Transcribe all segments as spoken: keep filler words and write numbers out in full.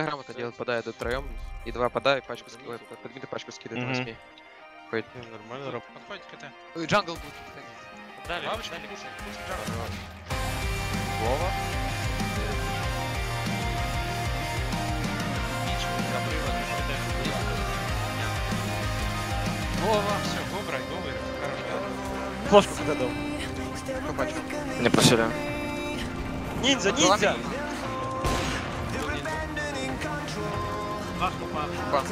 Грамотно делать подай, идут втроем. И два подай, пачку скидывай. Под миды пачку скидывай, на восьми. Ходит. Нормально работает. Подходит КТ. Джангл будет подходить. Дали, лавочка, дали. Вова. Вова, все, го брать, го вырыв. Флешку когда дал. Кто пачку? Не просили. Ниндзя, ниндзя! Два хлопа. Бан.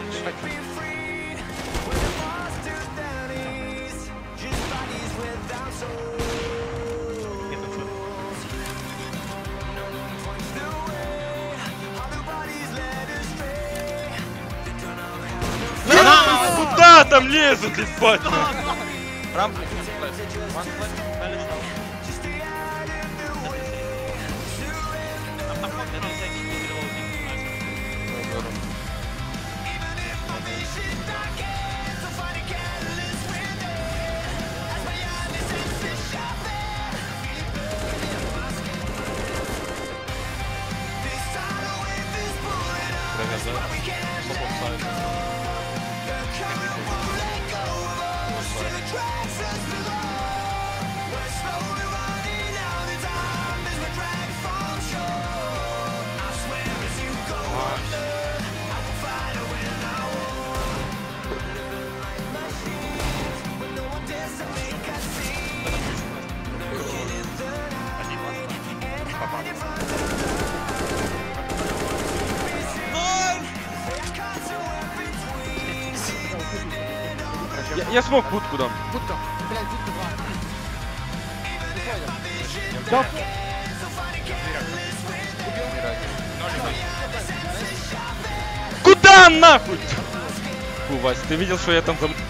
Куда там лезут, ебать? Рампу. Ван флэш. Дали стал. Автоход, это всякий не релоудинг. Я, я смог будку дам. Будка. Блядь, будка два. Да. Куда нахуй? Фу, Вась, ты видел, что я там зам...